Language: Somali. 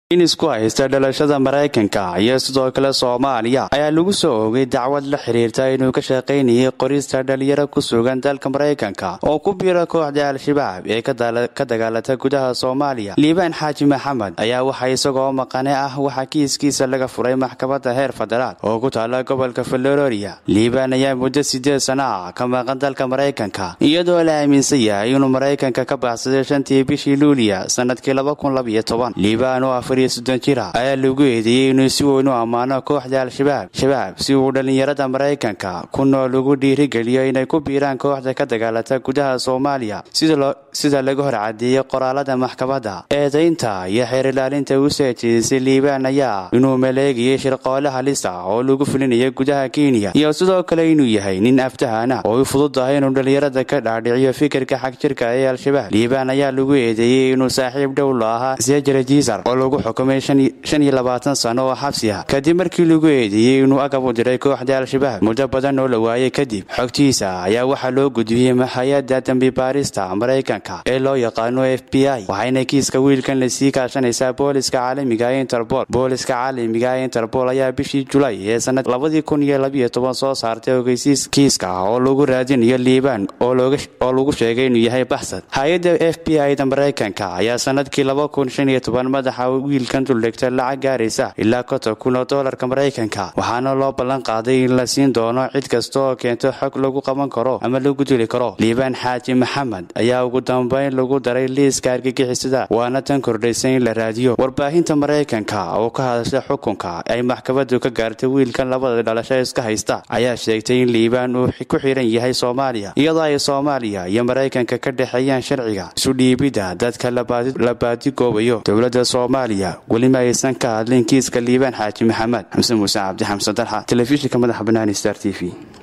in isku haysta dhalashada Mareykanka iyo sidoo kale Soomaaliya ayaa lagu soo oogay dacwad la xiriirta inuu ka shaqeynayay qorista dhalinyaro ku sugan dalka Mareykanka oo ku biira kooxda Al-Shabaab ee ka dagaalata gudaha Soomaaliya. Liibaan Xaaji Maxamed ayaa waxa isagoo maqane ah waxa kiiskiisa laga furay maxkamadda heer federaal oo ku taala gobolka Florida. Liibaan ayaa muddo 8 sano ah ka maqan dalka Mareykanka iyadoo la aaminsan yahay inuu Mareykanka ka baxsaday 5 bishii Luulyo sanadkii 2012. Liibaan oo jira ayaa lagu eedeeyay inuu si weyn u amaano kooxda Al-Shabaab si uu dhalinyarada Mareykanka ku nool ugu dhiirigeliyo inay ku biiraan kooxda ka dagaalata gudaha Soomaaliya sida lagu horcadeeyay qoraalada maxkamadda. Eedaynta iyo xeer ilaalinta uu sameeyay Liibaan ayaa inuu maleegay shirqoole halis ah oo lagu fulinayo gudaha Kenya iyo sidoo kale inuu yahay nin aftahan oo fududahay inuu dhalinyarada ka dhaadhiciyo fikirka xaq jirka ee Al-Shabaab. Liibaan ayaa lagu eedeeyay inuu saaxiib dhow la ahaa Sijir oo lagu xukumay 25 sano oo xabsi ah kadib markii lagu eedeeyay inuu agab u diray kooxda Al-Shabaab muddo badan oo la waayay kadib. Xogtiisa ayaa waxa loo gudbiyay hay'adda dambi baarista Mareykanka ee loo yaqaan FBI waxayna kiiska wiilkan la sii kaashanaysaa booliska caalamiga ah Interpol. Booliska caalamiga ah Interpol ayaa bishii July ee sanad 2012 soo saartay ogeysiis kiiska oo lagu raadinayo Liibaan oo lagu sheegay inuu yahay baxsad. Hay'adda FBI da Mareykanka ayaa sanadkii 2015 madaxa wiilkan duldhigtay lacag gaaraysa ilaa $1,000 Mareykanka waxaana loo ballan qaaday in la siin doono cid kasta oo keento xog lagu qaban karo ama lagu dili karo. Liibaan Xaaji Maxamed ayaa ugu dambeyn lagu daray liiska argagixisada waana tan kordhisay in la raadiyo. Warbaahinta Mareykanka oo ka hadashay xukunka ay maxkamaddu ka gaartay wiilkan labada dhalasho iska haysta ayaa sheegtay in Liibaan uu ku xiran yahay Soomaaliya iyadoo ay Soomaaliya iyo Mareykanka ka dhaxeeyaan sharciga isu dhiibida dadka la baadi goobayo. Dowladda Soomaaliya wali ma aysan ka hadlin kiiska Liibaan Xaaji Maxamed. Xamse Muuse Cabdi Xamse Dalxa, telefishinka madaxa bannaan Star TV.